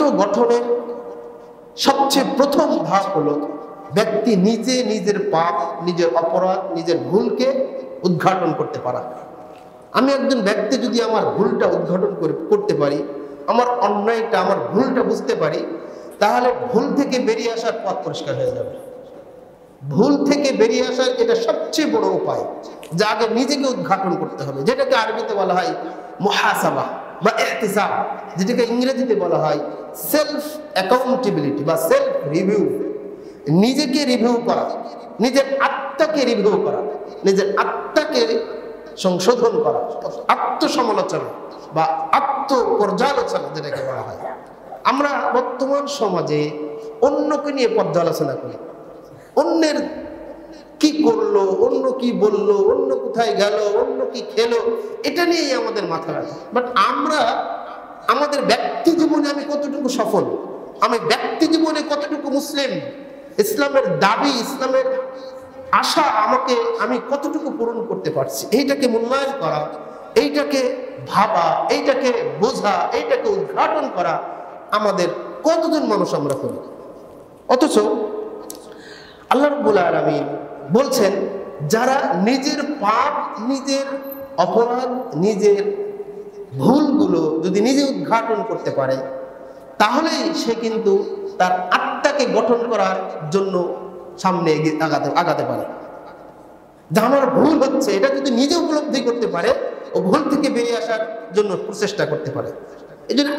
আত্মগঠনের সবচেয়ে প্রথম ধাপ হলো ব্যক্তি নিজে নিজের পাপ, নিজের অপরাধ, নিজের ভুলকে উদ্ঘাটন করতে পারা। আমি একজন ব্যক্তি যদি আমার ভুলটা উদ্ঘাটন করতে পারি, আমার অন্যায়টা, আমার ভুলটা বুঝতে পারি, তাহলে ভুল থেকে বেরিয়ে আসার পথ পরিষ্কার হয়ে যাবে। ভুল থেকে বেরিয়ে আসার এটা সবচেয়ে বড় উপায়, যা আগে নিজেকে উদ্ঘাটন করতে হবে, যেটাকে আরবিতে বলা হয় মুহাসাবা বা ইহতিসাব, যেটাকে ইংরেজিতে বলা হয় সেলফ অ্যাকাউন্টেবিলিটি বা সেলফ রিভিউ। নিজেকে রিভিউ করা, নিজের আত্মাকে রিভিউ করা, নিজের আত্মাকে সংশোধন করা, আত্মসমালোচনা বা আত্মপর্যালোচনা যেটাকে বলা হয়। আমরা বর্তমান সমাজে অন্যকে নিয়ে পর্যালোচনা করি, অন্যের কি করলো, অন্য কি বললো, অন্য কোথায় গেল, অন্য কি খেলো, এটা নিয়েই আমাদের মাথা ব্যথা। বাট আমরা আমাদের ব্যক্তি জীবনে আমি কতটুকু সফল, আমি ব্যক্তি জীবনে কতটুকু মুসলিম, ইসলামের দাবি, ইসলামের আশা আমি কতটুকু পূরণ করতে পারছি, এইটাকে মূল্যায়ন করা, এইটাকে ভাবা, এইটাকে বোঝা, এইটাকে উদ্ঘাটন করা আমাদের কতজন মানুষ আমরা করি। অথচ আল্লাহ রাব্বুল আলামিন বলছেন, যারা নিজের পাপ, নিজের অপরাধ, নিজের ভুলগুলো যদি নিজে উদ্ঘাটন করতে পারে, তাহলেই সে কিন্তু তার আত্মাকে গঠন করার জন্য সামনে আগাতে পারে। যে আমার ভুল হচ্ছে, এটা যদি নিজে উপলব্ধি করতে পারে, ও ভুল থেকে বেরিয়ে আসার জন্য প্রচেষ্টা করতে পারে। এই জন্য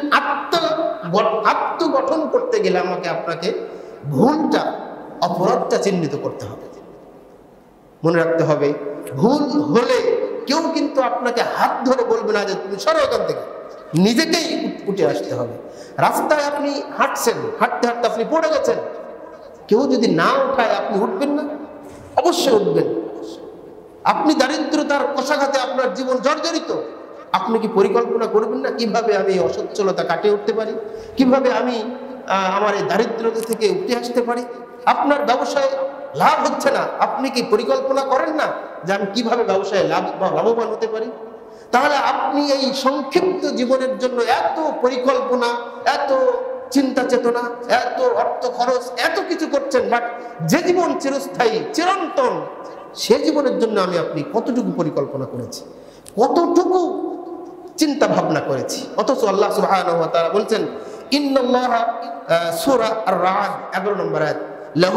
আত্মগঠন করতে গেলে আমাকে আপনাকে ভুলটা, অপরাধটা চিহ্নিত করতে হবে। মনে রাখতে হবে, ভুল হলে কেউ কিন্তু আপনাকে হাত ধরে বলবে না যে তুমি সরো এখান থেকে, নিজেকেই উঠে আসতে হবে। রাস্তায় আপনি হাঁটছেন, হাঁটতে হাঁটতে আপনি পড়ে গেছেন, কেউ যদি না উঠায় আপনি উঠবেন না? অবশ্যই উঠবেন। আপনি দারিদ্রতার কষাঘাতে আপনার জীবন জর্জরিত, আপনি কি পরিকল্পনা করবেন না কিভাবে আমি অসচ্ছলতা কাটিয়ে উঠতে পারি, কিভাবে আমি আমার এই দারিদ্রতা থেকে উঠে আসতে পারি? আপনার ব্যবসায় লাভ হচ্ছে না, আপনি কি পরিকল্পনা করেন না যে আমি কিভাবে ব্যবসায় লাভবান হতে পারি? তাহলে আপনি এই সংক্ষিপ্ত জীবনের জন্য এত পরিকল্পনা, এত চিন্তা চেতনা, এত অর্থ খরচ, এত কিছু করছেন, বাট যে জীবন চিরস্থায়ী, চিরন্তন, সে জীবনের জন্য আপনি কতটুকু পরিকল্পনা করেছি, কতটুকু চিন্তা ভাবনা করেছি? অথচ আল্লাহ সুবহানাহু ওয়া তাআলা বলছেন, ইন্নাল্লাহা, সূরা আর-রা'দ 11 নম্বর আয়াত, লাহু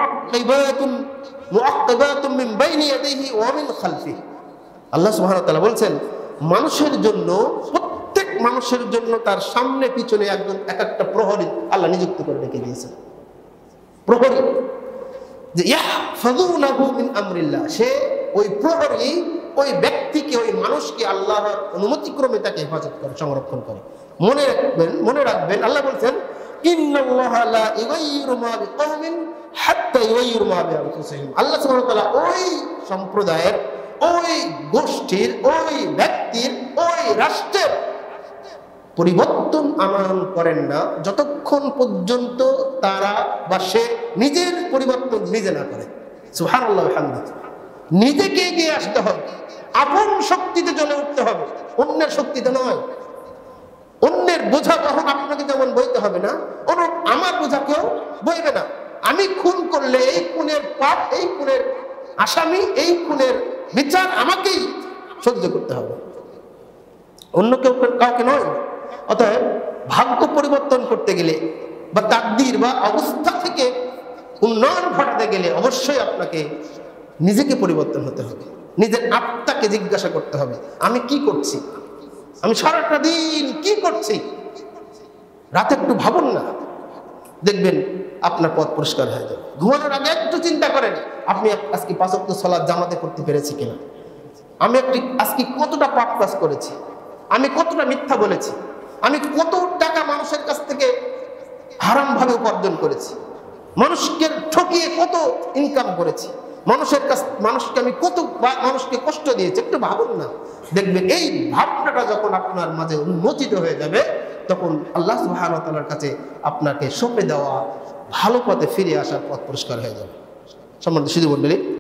মুআক্কিবাতুন মিন বাইনি ইয়াদাইহি ওয়া মিন খালফিহি। আল্লাহ সুবহানাহু ওয়া তাআলা বলছেন, মানুষের জন্য, প্রত্যেক মানুষের জন্য তার সামনে পিছনে একজন এক একটা প্রহরী আল্লাহ নিযুক্ত করে রেখে দিয়েছেন। প্রহরী, যে ইয়াহফাযুনাহু মিন আমরিল্লাহ, সে ওই প্রহরী ওই ব্যক্তিকে, ওই মানুষকে আল্লাহর অনুমতিক্রমে তাকে হেফাজত করে, সংরক্ষণ করে। মনে রাখবেন আল্লাহ বলছেন, ইন্নাল্লাহা লা ইউগাইয়িরু মা বিকওমিন হাত্তা ইউগাইয়িরু মা বিআনফুসিহিম। আল্লাহ সুবহানাহু ওয়া তাআলা ওই সম্প্রদায়ের, ওই গোষ্ঠীর, ওই ব্যক্তির, ওই রাষ্ট্রের পরিবর্তন আনয়ন করেন না যতক্ষণ পর্যন্ত তারা বা সে নিজের পরিবর্তন নিজে না করে। সুবহানাল্লাহ ওয়া বিহামদিহি। নিজেকে এগিয়ে আসতে হবে, আপন শক্তিতে চলে উঠতে হবে, অন্যের শক্তিতে নয়। অন্যের বোঝা তখন আপনাকে যেমন বইতে হবে না, অনুরূপ আমার বোঝা কেউ বইবে না। আমি খুন করলে এই খুনের পাপ, এই খুনের আসামি, এই খুনের বিচার আমাকেই সহ্য করতে হবে, অন্য কেউ কাউকে নয়। অতএব ভাগ্য পরিবর্তন করতে গেলে বা তাকদীর বা অবস্থা থেকে উন্নয়ন ঘটাতে গেলে অবশ্যই আপনাকে নিজেকে পরিবর্তন হতে হবে, নিজের আত্মাকে জিজ্ঞাসা করতে হবে, আমি কি করছি, আমি সারাটা দিন কি করছি। রাতে একটু ভাবুন না, দেখবেন আপনার পথ পরিষ্কার হয়ে যাবে। ঘুমানোর আগে একটু চিন্তা করেন, আপনি আজকে 5 ওয়াক্ত সালাত জামাতে করতে পেরেছি কিনা, আমি আজকে কতটা পাপ কাজ করেছি, আমি কতটা মিথ্যা বলেছি, আমি কত টাকা মানুষের কাছ থেকে হারামভাবে উপার্জন করেছি, মানুষকে ঠকিয়ে কত ইনকাম করেছি, মানুষকে আমি কত মানুষকে কষ্ট দিয়েছি। একটু ভাবুন না, দেখবেন এই ভাবনাটা যখন আপনার মাঝে উন্মোচিত হয়ে যাবে, তখন আল্লাহ সুবহানাহু ওয়া তাআলার কাছে আপনাকে সঁপে দেওয়া ভালো পথে ফিরে আসার পথ পরিষ্কার হয়ে যাবে। সম্মানিত সুধী মণ্ডলী,